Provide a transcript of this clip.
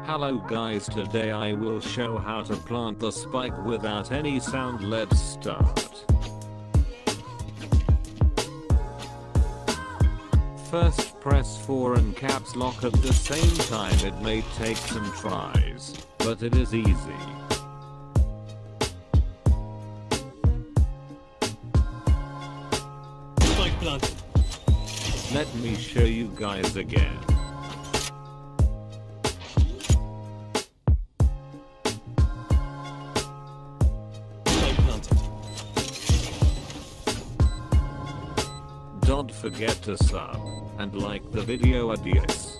Hello guys, today I will show how to plant the spike without any sound. Let's start. First press 4 and caps lock at the same time. It may take some tries, but it is easy. Spike planted. Let me show you guys again. Don't forget to sub and like the video. Adios.